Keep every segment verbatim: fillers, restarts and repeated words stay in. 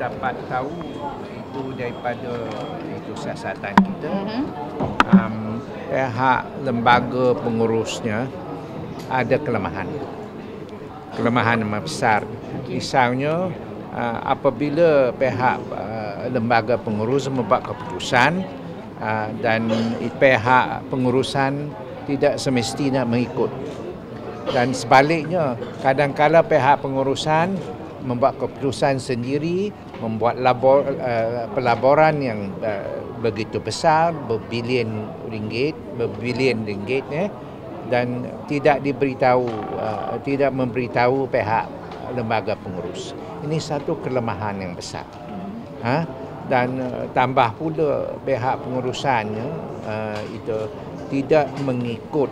dapat tahu itu daripada itu siasatan kita, mm-hmm. um, pihak lembaga pengurusnya ada kelemahan. Kelemahan yang besar. Misalnya, uh, apabila pihak uh, lembaga pengurus membuat keputusan uh, dan pihak pengurusan tidak semestinya mengikut. Dan sebaliknya, kadang-kadang pihak pengurusan membuat keputusan sendiri, membuat labor, uh, pelaburan yang uh, begitu besar, berbilion ringgit, berbilion ringgit, eh, dan tidak diberitahu, uh, tidak memberitahu pihak lembaga pengurus. Ini satu kelemahan yang besar. Ha? Dan uh, tambah pula pihak pengurusannya uh, itu tidak mengikut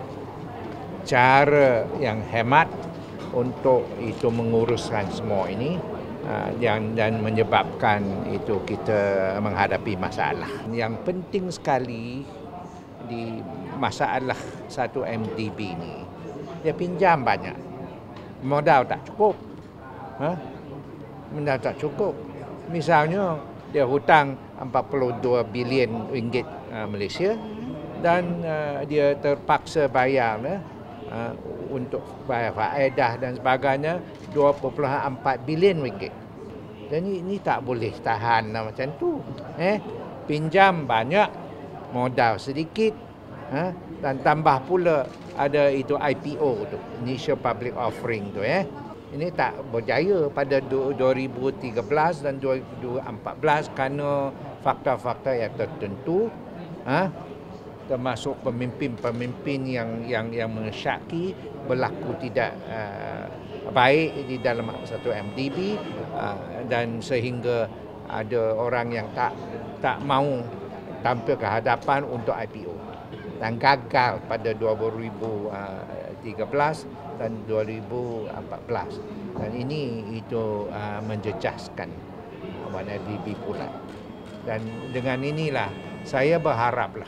cara yang hemat untuk itu menguruskan semua ini, uh, yang dan menyebabkan itu kita menghadapi masalah. Yang penting sekali di masalah satu M D B ni, dia pinjam banyak, modal tak cukup, ha? Modal tak cukup. Misalnya dia hutang empat puluh dua bilion ringgit uh, Malaysia dan uh, dia terpaksa bayar eh, uh, untuk bayar faedah dan sebagainya dua puluh empat bilion ringgit. Dan ini, ini tak boleh tahan lah macam tu. Eh, pinjam banyak, modal sedikit, ha? Dan tambah pula ada itu I P O tu, Initial Public Offering tu, eh. Ini tak berjaya pada dua ribu tiga belas dan dua ribu empat belas kerana fakta-fakta yang tertentu, ha? Termasuk pemimpin-pemimpin yang yang yang mensyaki berlaku tidak uh, baik di dalam satu M D B, uh, dan sehingga ada orang yang tak tak mahu tampil ke hadapan untuk I P O dan gagal pada dua ribu tiga belas dan dua ribu empat belas, dan ini itu uh, menjejaskan warna D B pula. Dan dengan inilah saya berharaplah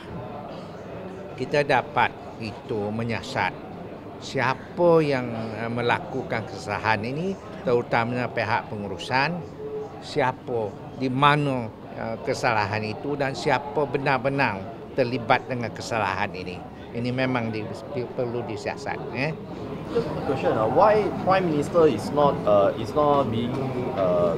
kita dapat itu menyiasat siapa yang uh, melakukan kesalahan ini, terutamanya pihak pengurusan, siapa di mana uh, kesalahan itu dan siapa benar-benar terlibat dengan kesalahan ini. Ini memang di, perlu disiasat. Eh? Just a question: uh, Why Prime Minister is not uh, is not being uh,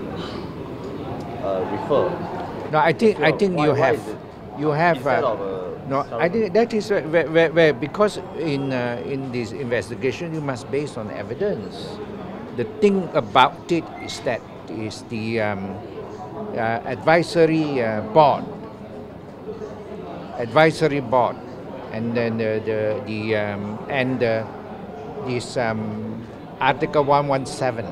uh, referred? No, I think So I think why- you why have is it you have. instead Uh, of, uh, no, some- I think that is where, where, where because in uh, in this investigation you must base on evidence. The thing about it is that is the um, uh, advisory uh, board, advisory board, and then the the, the um, and uh, this um, Article one seventeen.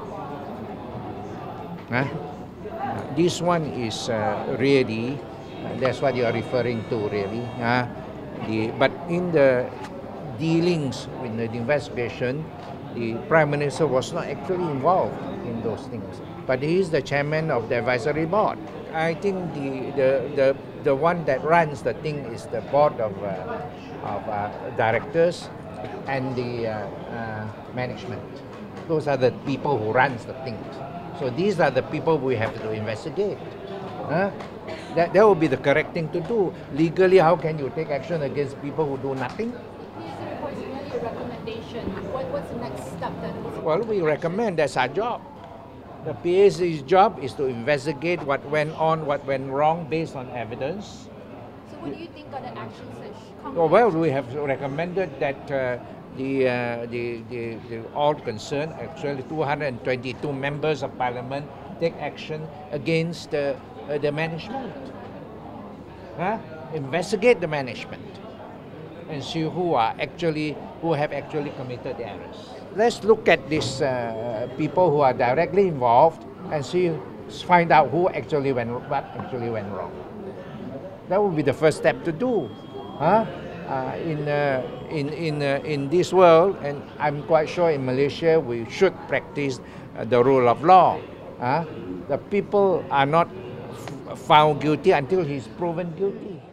Huh? This one is uh, really, uh, that's what you are referring to really. Uh, the, but in the dealings with the investigation, the Prime Minister was not actually involved in those things. But he is the chairman of the advisory board. I think the the the, the one that runs the thing is the board of uh, of uh, directors and the uh, uh, management. Those are the people who runs the things. So these are the people we have to investigate. Huh? That, that would be the correct thing to do. Legally, how can you take action against people who do nothing? Recommendation. What, what's the next step then? Well, we recommend, that's our job. The P A C's job is to investigate what went on, what went wrong based on evidence. So what do you think are the actions that should come? Oh, well, we have recommended that uh, the, uh, the, the, the all concerned, actually two hundred twenty-two members of parliament, take action against uh, uh, the management. Huh? Investigate the management and see who are actually who have actually committed the errors. Let's look at these uh, people who are directly involved and see, find out who actually went, what actually went wrong. That would be the first step to do. Huh? Uh, in uh, in in uh, in this world, and I'm quite sure in Malaysia we should practice uh, the rule of law. Huh? The people are not f- found guilty until he's proven guilty.